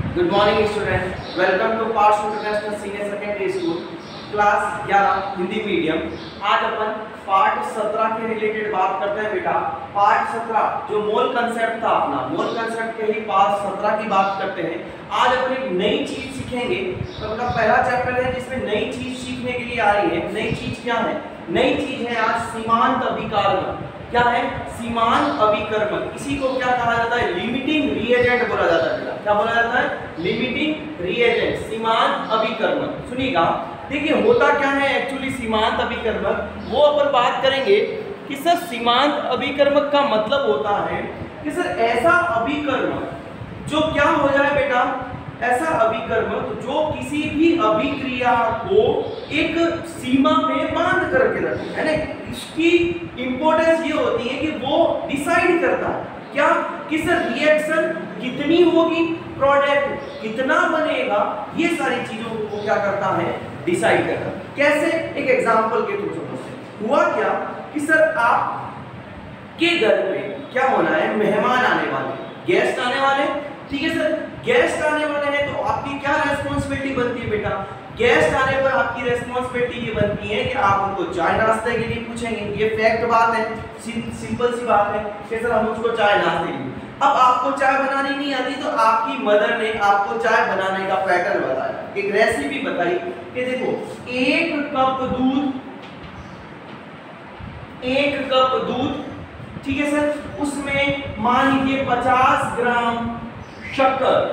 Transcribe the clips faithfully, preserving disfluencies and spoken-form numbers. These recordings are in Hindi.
Good morning student, welcome to parts international senior secondary school class ग्यारह हिंदी मीडियम। आज अपन पार्ट सत्रह के रिलेटेड बात करते हैं बेटा। पार्ट सत्रह जो मोल कंसेप्ट था अपना, मोल कंसेप्ट के ही पार्ट सत्रह की बात करते हैं। आज अपन एक नई चीज सीखेंगे। तो अपना पहला चैप्टर है जिसमें नई चीज सीखने के लिए आ रही है। नई चीज क्या है? नई चीज है आज सीमांत अभिकर्मक। क्या है? सीमांत अभिकर्मक। इसी को क्या कहा जाता है? लिमिटिंग रिएजेंट बोला जाता है। क्या बोला जाता है? लिमिटिंग रिएजेंट, सीमांत अभिकर्मक। सुनिएगा, देखिए होता क्या है एक्चुअली सीमांत अभिकर्मक, वो अपन बात करेंगे कि सर सीमांत अभिकर्मक का मतलब होता है कि सर ऐसा अभिकर्मक जो क्या हो जाए बेटा, ऐसा अभिकर्मक जो किसी भी अभिक्रिया को एक सीमा में बांध करके रखे, है ना। इसकी इंपॉर्टेंस ये होती है कि वो डिसाइड करता है क्या कि सर रिएक्शन कितनी होगी, प्रोडक्ट कितना बनेगा, ये सारी चीजों को क्या करता है? डिसाइड करता है। कैसे? एक एग्जांपल के थ्रू समझते। हुआ क्या कि सर आप के घर में क्या होना है, मेहमान आने वाले, गेस्ट आने वाले, ठीक है सर। गेस्ट आने वाले हैं तो आपकी क्या रेस्पॉन्सिबिलिटी बनती है बेटा? गेस्ट आने पर आपकी रेस्पॉन्सिबिलिटी ये बनती है कि आप उनको चाय नाश्ते के लिए पूछेंगे। ये फैक्ट बात है, सिंपल सी बात है कि सर हम उसको चाय नाश्ते के लिए। अब आपको चाय बनानी नहीं आती तो आपकी मदर ने आपको चाय बनाने का पैटर्न बताया, एक रेसिपी बताई कि देखो एक कप दूध, एक कप दूध, ठीक है सर, उसमें मान लीजिए पचास ग्राम शक्कर,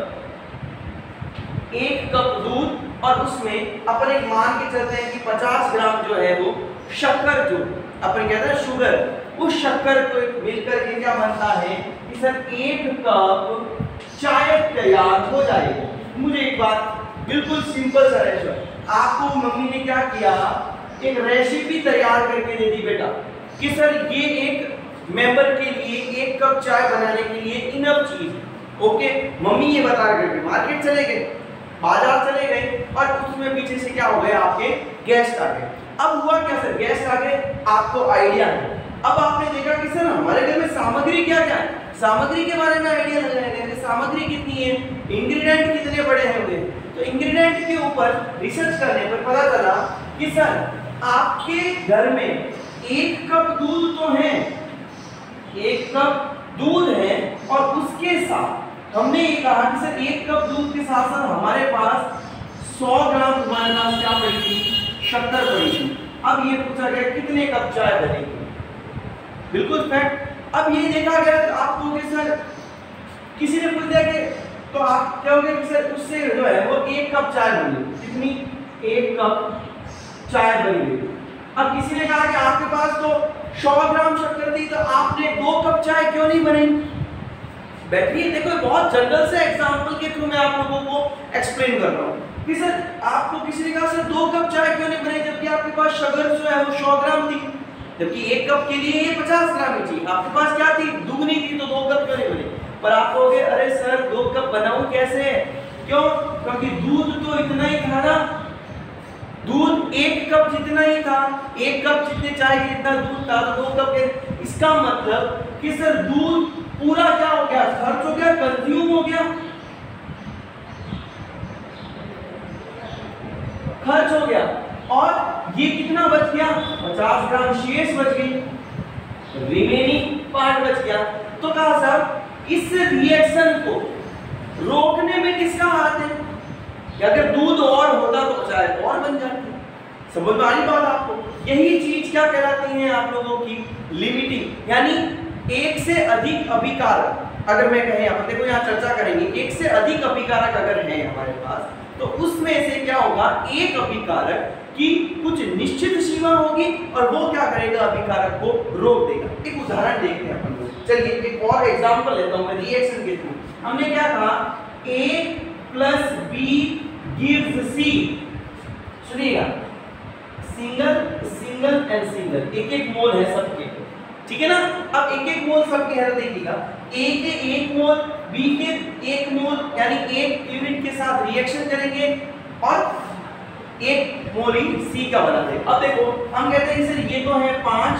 एक कप दूध और उसमें अपन एक मान के चलते हैं कि पचास ग्राम जो है वो शक्कर, जो अपन कहते हैं शुगर, उस शक्कर को मिलकर के क्या बनता है कि सर एक कप चाय तैयार हो जाएगी। मुझे एक बात बिल्कुल सिंपल सा है, आपको मम्मी ने क्या किया, एक रेसिपी तैयार करके दे दी बेटा कि सर ये एक मेंबर के लिए एक कप चाय बनाने के लिए इनफ चीज है। ओके, मम्मी ये बता करके मार्केट चले गए, बाजार चले गए और उसमें पीछे से क्या हो गया, आपके गेस्ट आ गए। अब हुआ क्या सर, गेस्ट आ गए, आपको आइडिया है। अब आपने देखा कि सर हमारे घर में सामग्री क्या क्या है, सामग्री के बारे में आइडिया लगाएंगे, सामग्री कितनी है, इंग्रेडिएंट कितने बड़े होंगे। तो इंग्रेडिएंट के ऊपर रिसर्च करने पर पता चला कि सर आपके घर में एक कप दूध तो है, एक कप दूध है और उसके साथ हमने ये कहा कि सर एक कप दूध के साथ साथ हमारे पास सौ ग्राम हमारे पास क्या पड़ी थी, शक्कर पड़ी थी। अब ये पूछा गया कितने कप चाय बनेगी, बिल्कुल फैक्ट। अब ये देखा गया तो आप कहोगे सर, किसी ने पूछ दिया कि तो आप कहोगे कि सर उससे जो है वो एक कप चाय बनी, कितनी, एक कप चाय बनी। अब किसी ने कहा कि आपके पास तो सौ ग्राम शक्कर थी तो आपने दो कप चाय क्यों नहीं बनाई। बैठिए, देखो बहुत जनरल से एग्जांपल के थ्रू मैं आप लोगों को एक्सप्लेन कर रहा हूँ कि सर आपको किसी ने कहा सर दो कप चाय क्यों नहीं बनाई, जबकि आपके पास शक्कर जो है वो सौ ग्राम थी, जबकि एक कप के लिए ये पचास ग्राम ही थी, आपके पास क्या थी, दुगनी थी, तो दो कप क्यों नहीं बने। पर आप कहोगे अरे सर दो कप बनाऊं कैसे, क्यों, क्योंकि दूध तो इतना ही था ना, दूध एक कप जितना ही था, एक कप जितने चाय के जितना दूध था तो दो कप के। इसका मतलब कि सर दूध पूरा क्या हो गया, खर्च हो गया, कंज्यूम हो गया, खर्च हो गया। और ये कितना बच गया, पचास ग्राम शेष बच गई, रिमेनिंग पार्ट बच गया। तो कहा सर इस रिएक्शन को रोकने में किसका हाथ है, कि अगर दूध और होता तो चाय और बन जाती। समझ में आ रही बात आपको? यही चीज क्या कहलाती है आप लोगों की, लिमिटिंग, यानी एक से अधिक अभिकारक। अगर मैं कहें, अपन देखो यहाँ चर्चा करेंगे, एक से अधिक अभिकारक अगर है हमारे पास तो उसमें से क्या होगा, एक अभिकारक की कुछ निश्चित सीमा होगी और वो क्या करेगा, अभिकारक को रोक देगा। एक उदाहरण देखते हैं अपन लोग। चलिए एक और एग्जांपल लेता हूं मैं रिएक्शन के थ्रू। हमने क्या कहा, A plus B gives C. सुनिएगा, सिंगल सिंगल एंड सिंगल, एक एक मोल है सबके, ठीक है ना। अब एक एक मोल सबके है, देखिएगा A के एक मोल, B के एक मोल, यानी एक यूनिट के साथ रिएक्शन करेंगे और एक मोल ही C का बना देंगे। अब देखो हम कहते हैं सर ये तो है पांच,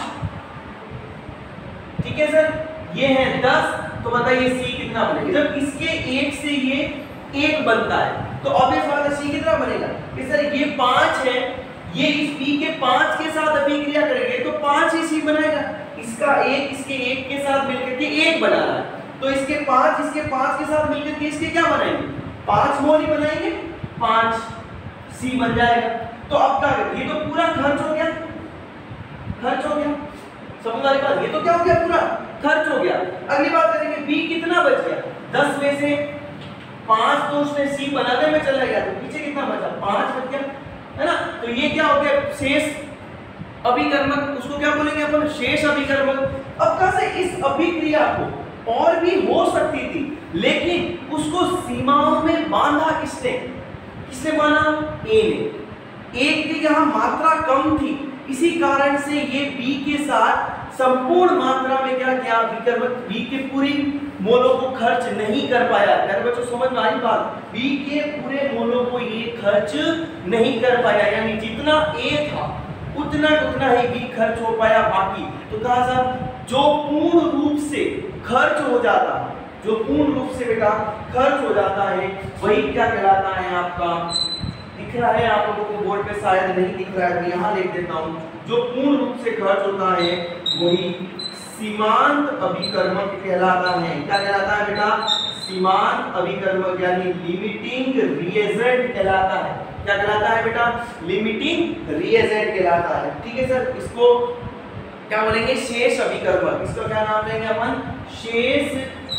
ठीक है सर, ये है दस, तो बताइए C कितना बनेगा। जब इसके एक से ये एक बनता है। तो ऑब्वियस बात है सी कितना बनेगा कि सर ये पांच है, ये इस बी के पांच के साथ अभिक्रिया करेंगे तो पांच ही सी बनाएगा। इसका एक इसके एक के साथ मिलकर के एक बना रहा है, तो इसके पांच इसके पांच के साथ मिलकर के इसके क्या बनाएंगे, पांच मोल ही बनाएंगे, पांच सी बन जाएगा। तो अब क्या करें, ये तो पूरा खर्च हो गया, खर्च हो गया, समझ आ रही बात, ये तो क्या हो गया, पूरा खर्च हो गया। अगली बात करेंगे बी कितना बच गया, दस में से पांच तो उसने सी बनाने में चला गया, तो पीछे कितना बचा, पांच बच गया, है ना। तो ये क्या हो गया, शेष अभिकर्मक, उसको क्या बोलेंगे अपन, शेष अभिकर्मक। अब कहां से इस अभिक्रिया को और भी हो सकती थी, लेकिन उसको सीमाओं में बांधा किसने, किसने बांधा, ए ने। ए की यहाँ मात्रा कम थी, इसी कारण से ये बी के साथ संपूर्ण मात्रा में क्या किया, विकर्मक बी के पूरी मोलों को खर्च नहीं कर पाया। मेरे बच्चों समझ में आई बात, बी के पूरे मोलों को ये खर्च नहीं कर पाया, यानी जितना ए था उतना उतना ही बी खर्च हो पाया। बाकी तो कहा साहब जो पूर्ण रूप से खर्च हो जाता है, जो पूर्ण रूप से बेटा खर्च हो जाता है, वही क्या कहलाता है आपका, दिख रहा है आप लोगों को बोर्ड पे, शायद नहीं दिख रहा है, मैं यहाँ लिख देता हूँ, जो पूर्ण रूप से खर्च होता है वही सीमांत अभिकर्मक कहलाता है। क्या कहलाता है बेटा, सीमांत अभिकर्मक, यानी लिमिटिंग रिएजेंट कहलाता है। क्या कहलाता है बेटा, लिमिटिंग रिएजेंट कहलाता है। ठीक है सर, इसको क्या बोलेंगे, शेष अभिकर्मक। इसका क्या नाम लेंगे अपन, शेष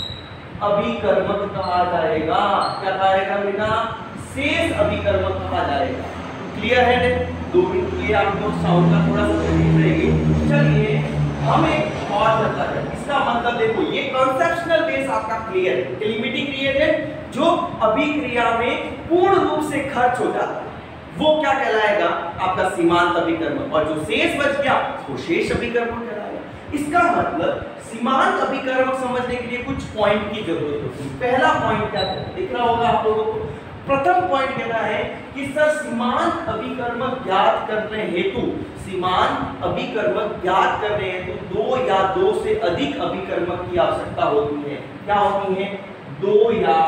अभिकर्मक कहा जाएगा। क्या कहा जाएगा बेटा, शेष अभिकर्मक कहा जाएगा। क्लियर है, दो मिनट के लिए आपको साउंड का थोड़ा सा तकलीफ रहेगी। चलिए हम एक और चर्चा करें, इसका मतलब देखो ये कॉन्सेप्शनल बेस आपका क्लियर है। लिमिटिंग रिएजेंट जो अभिक्रिया में पूर्ण रूप से खर्च हो जाता है वो क्या कहलाएगा, आपका सीमांत अभिकर्मक, और जो शेष बच गया वो शेष अभिकर्मक कहलाएगा। इसका मतलब सीमांत अभिकर्मक समझने के लिए कुछ पॉइंट की जरूरत होती है। पहला पॉइंट क्या है, दिख रहा होगा आप लोगों को, प्रथम पॉइंट कहना है कि सर सीमांत अभिकर्मक ज्ञात करने हेतु, सीमांत अभिकर्मक ज्ञात करने हेतु दो या दो से अधिक अभिकर्मक की आवश्यकता होती है। क्या होती है, दो या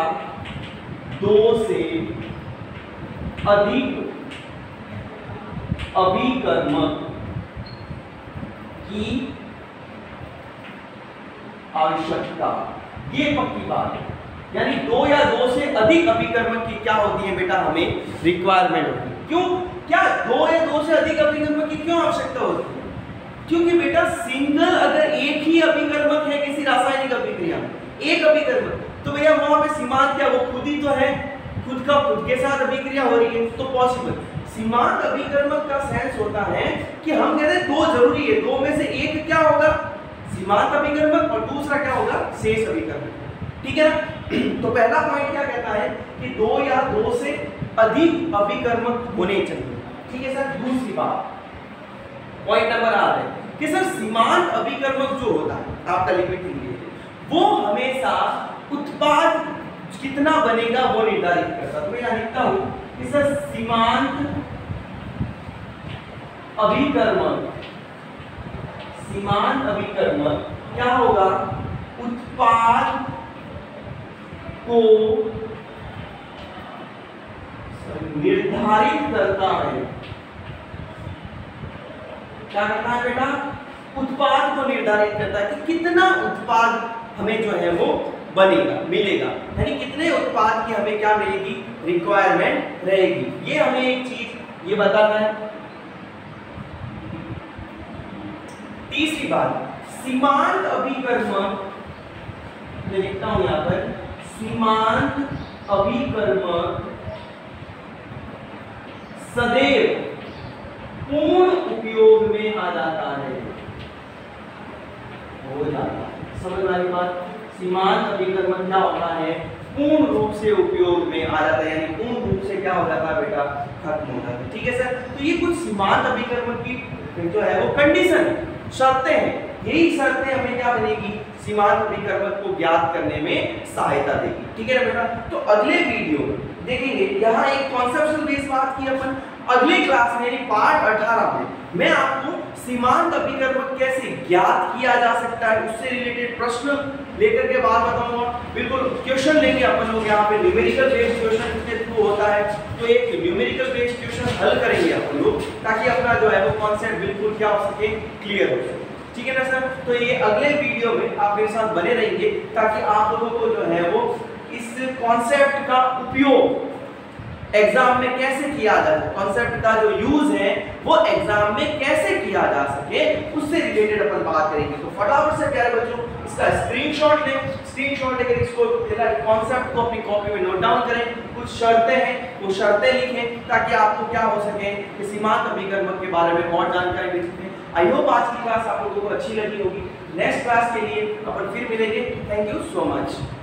दो से अधिक अभिकर्मक की आवश्यकता, ये पक्की बात है। यानी दो या दो से अधिक अभिकर्मक की क्या होती है बेटा, हमें रिक्वायरमेंट होती है। क्यों, क्या दो या दो से अधिक अभिकर्मक की क्यों आवश्यकता होती है, क्योंकि बेटा सिंगल अगर एक ही अभिकर्मक है किसी रासायनिक अभिक्रिया में, एक अभिकर्मक, तो भैया वहां पे सीमांत क्या, वो खुद ही तो है, खुद का खुद के साथ अभिक्रिया हो रही है, तो पॉसिबल। सीमांत अभिकर्मक का सेंस होता है कि हम कहते हैं दो जरूरी है, दो में से एक क्या होगा, सीमांत अभिकर्मक, और दूसरा क्या होगा, शेष अभिकर्मक। ठीक है ना। तो पहला पॉइंट क्या कहता है कि दो या दो से अधिक अभिकर्मक होने चाहिए। ठीक है सर। दूसरी बात, पॉइंट नंबर आठ है कि सर सीमांत अभिकर्मक जो होता है आपका लिमिटिंग रिएजेंट, वो हमेशा उत्पाद कितना बनेगा वो निर्धारित करता है। तो मैं यहां लिखता हूं कि सर सीमांत अभिकर्मक, सीमांत अभिकर्मक क्या होगा, उत्पाद को निर्धारित करता है। क्या करता है बेटा, उत्पाद को निर्धारित करता है कि कितना उत्पाद हमें जो है वो बनेगा, मिलेगा, यानी कितने उत्पाद की हमें क्या मिलेगी, रिक्वायरमेंट रहेगी। ये हमें एक चीज ये बताता है। तीसरी बात, सीमांत अभिकर्मक, मैं लिखता हूं यहां पर, सीमांत अभिकर्मक सदैव पूर्ण उपयोग में आ जाता है, हो जाता है। समझ में आई बात, सीमांत अभिकर्मक क्या होता है, पूर्ण रूप से उपयोग में आ जाता है, यानी पूर्ण रूप से क्या हो जाता है बेटा, खत्म हो जाता है। ठीक है सर। तो ये कुछ सीमांत अभिकर्मक की जो है वो कंडीशन, शर्तें हैं। यही शर्तें हमें क्या बनेगी, सीमांत अभिकर्मक को ज्ञात करने में सहायता देगी। ठीक है ना बेटा। तो अगले वीडियो देखेंगे, यहाँ एक कॉन्सेप्चुअल बेस बात की अपन, अगले क्लास में यानी पार्ट अठारह में मैं आपको सीमांत अभिकर्मक कैसे ज्ञात किया जा सकता है उससे रिलेटेड प्रश्न लेकर के बात बताऊंगा। बिल्कुल क्वेश्चन लेंगे अपन लोग यहाँ पे न्यूमेरिकल बेस्ड क्वेश्चन कितने थ्रू होता है, तो एक न्यूमेरिकल बेस्ड क्वेश्चन हल करेंगे अपन लोग ताकि अपना जो है वो कॉन्सेप्ट बिल्कुल क्या हो सके, क्लियर हो सके। ठीक है ना सर। तो ये अगले वीडियो में आप मेरे साथ बने रहेंगे ताकि आप लोगों को जो है वो इस कॉन्सेप्ट का उपयोग एग्जाम में कैसे किया जाए, कॉन्सेप्ट का जो यूज है वो एग्जाम में कैसे किया जा सके, उससे रिलेटेड अपन बात करेंगे। तो फटाफट से प्यारे बच्चों इसका स्क्रीनशॉट लें, स्क्रीनशॉट लेकर इसको कॉन्सेप्ट को अपनी कॉपी में नोट डाउन करें, कुछ शर्तें हैं वो शर्तें लिखें ताकि आपको क्या हो सके कि सीमांत अभिकर्मक के बारे में और जानकारी मिल सके। आई होप आज की क्लास आप लोगों को अच्छी लगी होगी। नेक्स्ट क्लास के लिए अपन फिर मिलेंगे। Thank you so much.